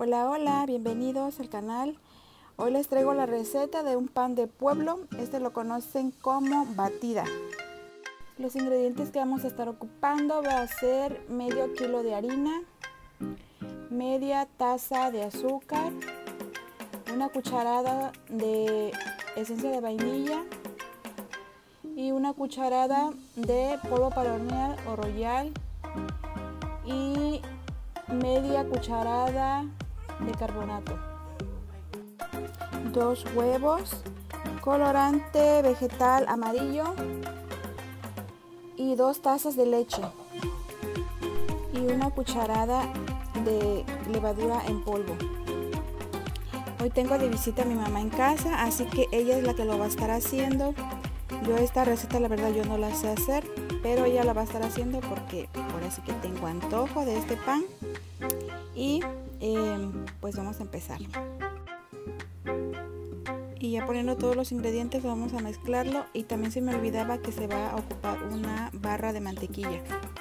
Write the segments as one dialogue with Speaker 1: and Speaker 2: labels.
Speaker 1: Hola, hola, bienvenidos al canal. Hoy les traigo la receta de un pan de pueblo. Este lo conocen como batida. Los ingredientes que vamos a estar ocupando va a ser medio kilo de harina, media taza de azúcar, una cucharada de esencia de vainilla y una cucharada de polvo para hornear o royal y media cucharada de carbonato, 2 huevos, colorante vegetal amarillo y 2 tazas de leche y una cucharada de levadura en polvo. Hoy tengo de visita a mi mamá en casa, así que ella es la que lo va a estar haciendo. Yo esta receta la verdad yo no la sé hacer, pero ella la va a estar haciendo porque ahora sí que tengo antojo de este pan. Y pues vamos a empezar. Y ya poniendo todos los ingredientes vamos a mezclarlo, y también se me olvidaba que se va a ocupar una barra de mantequilla.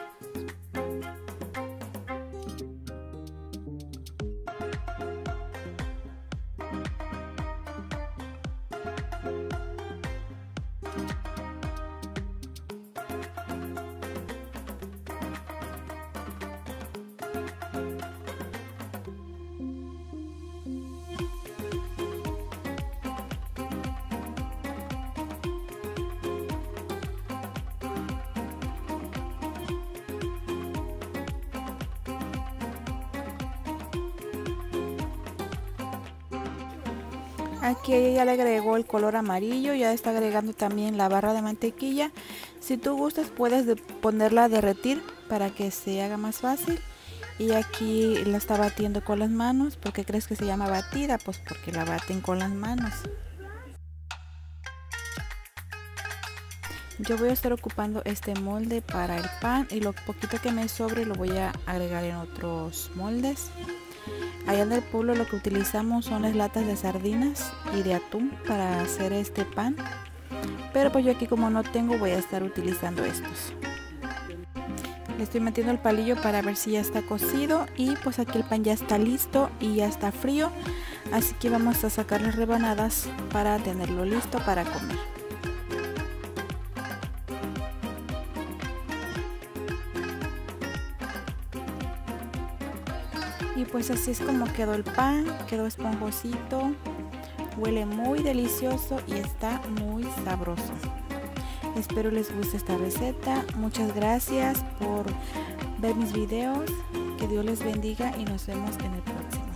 Speaker 1: Aquí ella ya le agregó el color amarillo, ya está agregando también la barra de mantequilla. Si tú gustas puedes ponerla a derretir para que se haga más fácil. Y aquí la está batiendo con las manos. ¿Por qué crees que se llama batida? Pues porque la baten con las manos. Yo voy a estar ocupando este molde para el pan, y lo poquito que me sobre lo voy a agregar en otros moldes. Allá en el pueblo lo que utilizamos son las latas de sardinas y de atún para hacer este pan, pero pues yo aquí como no tengo voy a estar utilizando estos. Le estoy metiendo el palillo para ver si ya está cocido, y pues aquí el pan ya está listo y ya está frío, así que vamos a sacar las rebanadas para tenerlo listo para comer. Y pues así es como quedó el pan, quedó esponjosito, huele muy delicioso y está muy sabroso. Espero les guste esta receta. Muchas gracias por ver mis videos, que Dios les bendiga y nos vemos en el próximo.